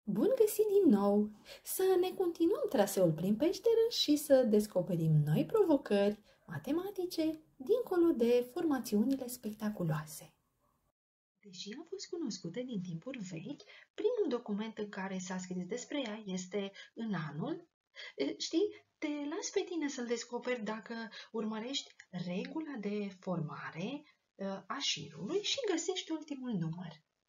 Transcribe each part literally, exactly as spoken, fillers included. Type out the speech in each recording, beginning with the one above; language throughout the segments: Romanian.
Bun găsit din nou! Să ne continuăm traseul prin peșteră și să descoperim noi provocări matematice dincolo de formațiunile spectaculoase. Deși a fost cunoscută din timpuri vechi, primul document în care s-a scris despre ea este în anul. Știi, te las pe tine să-l descoperi dacă urmărești regula de formare a șirului și găsești ultimul număr.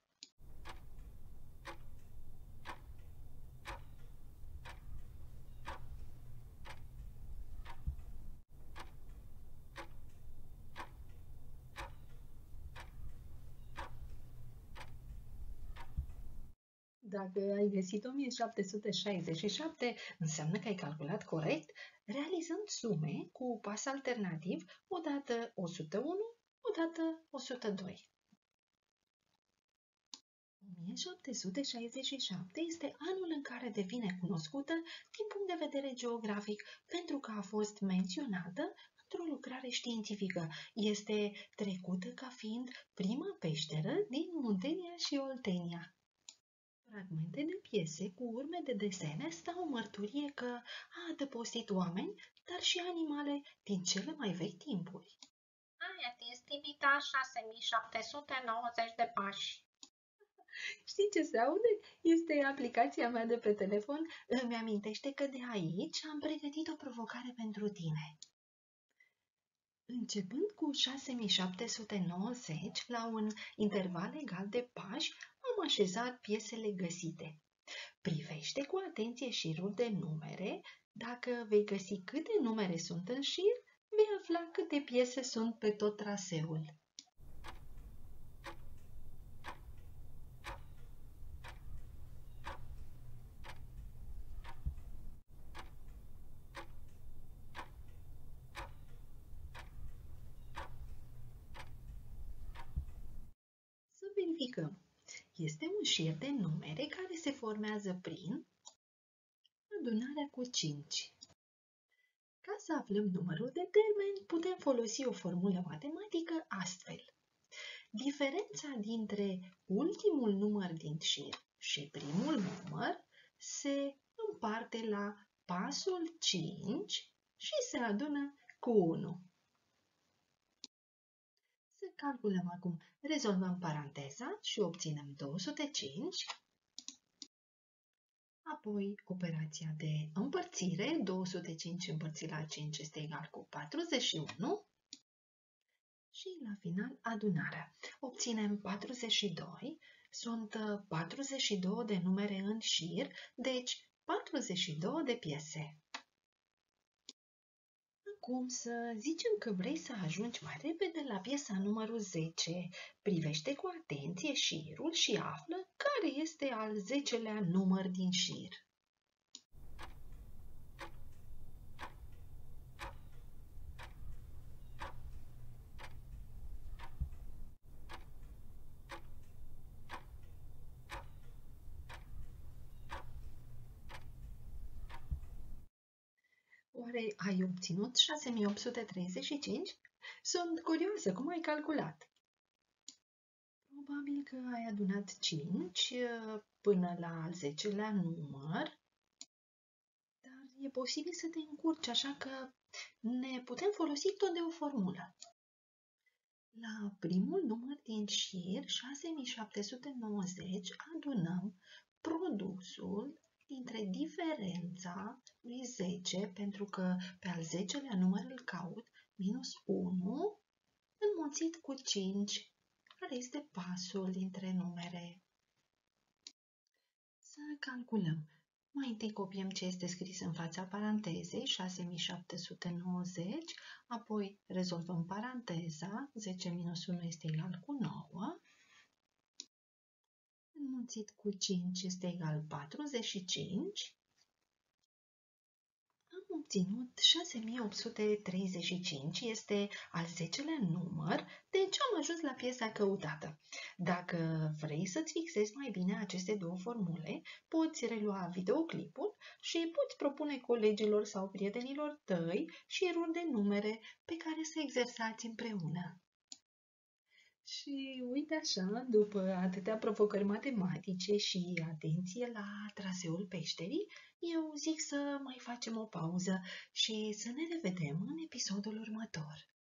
Dacă ai găsit o mie șapte sute șaizeci și șapte, înseamnă că ai calculat corect, realizând sume cu pas alternativ, odată o sută unu, odată o sută doi. o mie șapte sute șaizeci și șapte este anul în care devine cunoscută din punct de vedere geografic, pentru că a fost menționată într-o lucrare științifică. Este trecută ca fiind prima peșteră din Muntenia și Oltenia. Fragmente de piese cu urme de desene stau o mărturie că a adăpostit oameni, dar și animale din cele mai vechi timpuri. Ai atins limita șase mii șapte sute nouăzeci de pași. Știi ce se aude? Este aplicația mea de pe telefon. Îmi amintește că de aici am pregătit o provocare pentru tine. Începând cu șase mii șapte sute nouăzeci, la un interval egal de pași, am așezat piesele găsite. Privește cu atenție șirul de numere. Dacă vei găsi câte numere sunt în șir, vei afla câte piese sunt pe tot traseul. Să verificăm. Este un șir de numere care se formează prin adunarea cu cinci. Ca să aflăm numărul de termeni, putem folosi o formulă matematică astfel. Diferența dintre ultimul număr din șir și primul număr se împarte la pasul cinci și se adună cu unu. Să calculăm acum. Rezolvăm paranteza și obținem două sute cinci. Apoi operația de împărțire, două sute cinci împărțit la cinci este egal cu patruzeci și unu. Și la final adunarea. Obținem patruzeci și doi, sunt patruzeci și două de numere în șir, deci patruzeci și două de piese. Acum să zicem că vrei să ajungi mai repede la piesa numărul zece. Privește cu atenție șirul și află care este al zecelea număr din șir. Oare ai obținut șase mii opt sute treizeci și cinci? Sunt curioasă, cum ai calculat? Probabil că ai adunat cinci până la al zecelea număr, dar e posibil să te încurci, așa că ne putem folosi tot de o formulă. La primul număr din șir, șase mii șapte sute nouăzeci, adunăm produsul dintre diferența lui zece, pentru că pe al zecelea număr îl caut, minus unu, înmulțit cu cinci, care este pasul dintre numere. Să calculăm. Mai întâi copiem ce este scris în fața parantezei, șase mii șapte sute nouăzeci, apoi rezolvăm paranteza, zece minus unu este egal cu nouă, înmulțit cu cinci este egal patruzeci și cinci, am obținut șase mii opt sute treizeci și cinci, este al zecelea număr, deci am ajuns la piesa căutată. Dacă vrei să-ți fixezi mai bine aceste două formule, poți relua videoclipul și poți propune colegilor sau prietenilor tăi șiruri de numere pe care să exersați împreună. Și uite așa, după atâtea provocări matematice și atenție la traseul peșterii, eu zic să mai facem o pauză și să ne revedem în episodul următor.